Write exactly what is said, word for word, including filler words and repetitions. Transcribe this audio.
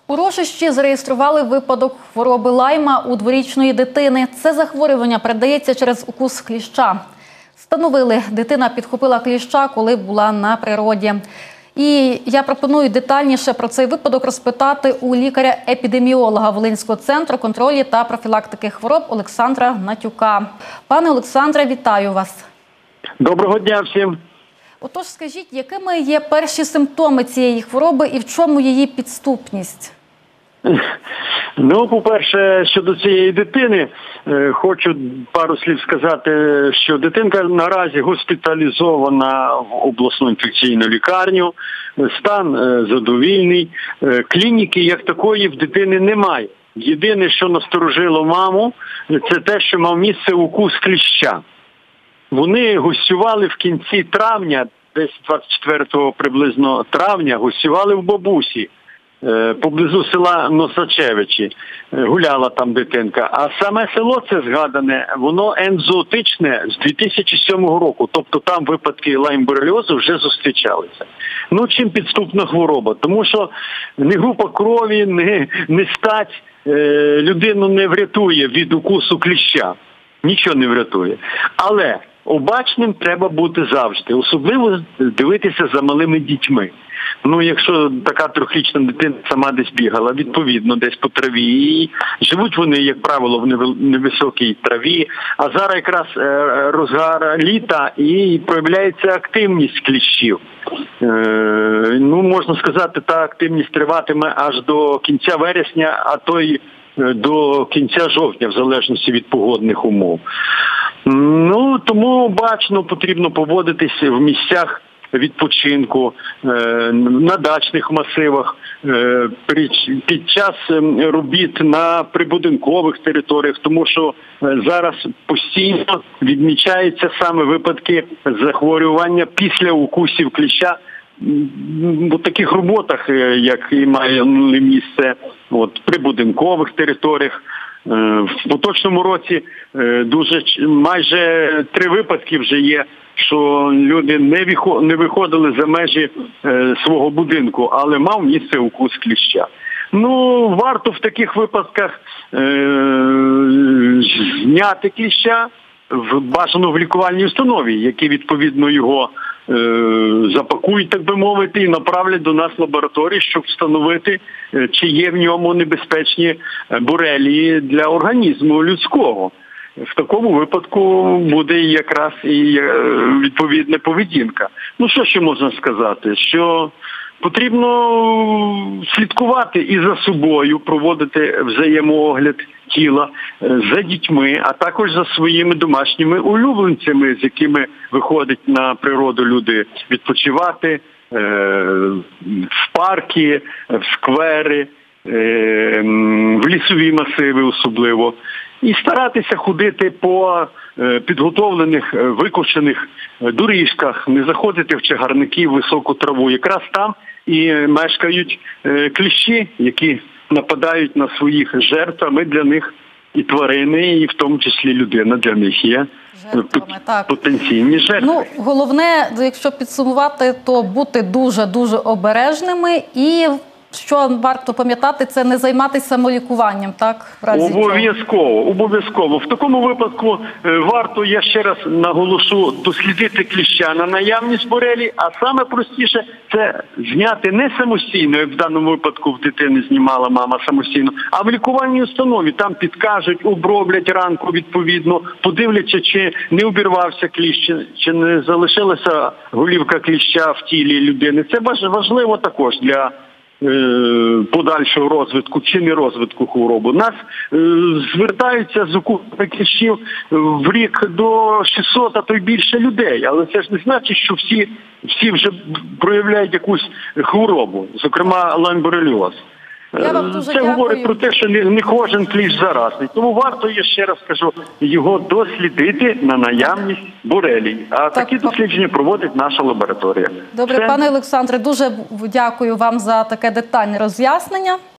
У Рожищі зареєстрували випадок хвороби лайма у дворічної дитини. Це захворювання передається через укус кліща. Встановили, дитина підхопила кліща, коли була на природі. І я пропоную детальніше про цей випадок розпитати у лікаря-епідеміолога Волинського центру контролю та профілактики хвороб Олександра Натюка. Пане Олександре, вітаю вас. Доброго дня всім. Отож, скажіть, якими є перші симптоми цієї хвороби і в чому її підступність? Ну, по-перше, щодо цієї дитини, хочу пару слів сказати, що дитинка наразі госпіталізована в обласну інфекційну лікарню, стан задовільний, клініки як такої в дитини немає. Єдине, що насторожило маму, це те, що мав місце укус кліща. Вони гостювали в кінці травня, десь двадцять четвертого приблизно травня, гостювали в бабусі, поблизу села Носачевичі. Гуляла там дитинка. А саме село це згадане, воно ензоотичне з дві тисячі сьомого року. Тобто там випадки лаймборельозу вже зустрічалися. Ну, чим підступна хвороба? Тому що не група крові, не, не стать е, людину не врятує від укусу кліща. Нічого не врятує. Але обачним треба бути завжди. Особливо дивитися за малими дітьми. Ну, якщо така трьохрічна дитина сама десь бігала, відповідно, десь по траві. І живуть вони, як правило, в невисокій траві. А зараз якраз розгар літа і проявляється активність кліщів. Ну, можна сказати, та активність триватиме аж до кінця вересня, а то й до кінця жовтня, в залежності від погодних умов. Ну, тому бачно потрібно поводитися в місцях відпочинку, на дачних масивах, під час робіт на прибудинкових територіях, тому що зараз постійно відмічаються саме випадки захворювання після укусів кліща. В таких роботах, як і має місце от, прибудинкових територіях. В поточному році дуже майже три випадки вже є, що люди не виходили за межі свого будинку, але мав місце укус кліща. Ну, варто в таких випадках е, зняти кліща, в бажано в лікувальній установі, які відповідно його е, запакують, так би мовити, і направлять до нас в лабораторію, щоб встановити, е, чи є в ньому небезпечні борелії для організму людського. В такому випадку буде якраз і е, відповідна поведінка. Ну, що ще можна сказати? Що потрібно слідкувати і за собою, проводити взаємоогляд тіла, за дітьми, а також за своїми домашніми улюбленцями, з якими виходять на природу люди відпочивати, в парки, в сквери, в лісові масиви особливо. І старатися ходити по підготовлених, викошених доріжках, не заходити в чагарники, в високу траву. Якраз там і мешкають кліщі, які нападають на своїх жертв, а ми для них і тварини, і в тому числі людина для них є жертвами, так. Потенційні жертви. Ну, головне, якщо підсумувати, то бути дуже-дуже обережними і... Що варто пам'ятати, це не займатися самолікуванням, так? Обов'язково, обов'язково. В такому випадку варто, я ще раз наголошу, дослідити кліща на наявність борелії, а саме простіше це зняти не самостійно, як в даному випадку в дитини знімала мама самостійно, а в лікувальній установі. Там підкажуть, оброблять ранку відповідно, подивляться, чи не обірвався кліщ, чи не залишилася голівка кліща в тілі людини. Це важливо також для подальшого розвитку чи не розвитку хвороби. Нас е, звертаються з укусами кліщів в рік до шістсот, а то й більше людей. Але це ж не значить, що всі, всі вже проявляють якусь хворобу, зокрема лаймборельоз. Це говорить про те, що не, не кожен кліщ заразний. Тому варто, я ще раз скажу, його дослідити на наявність борелії. А так, такі дослідження проводить наша лабораторія. Добре, Все. Пане Олександре, дуже дякую вам за таке детальне роз'яснення.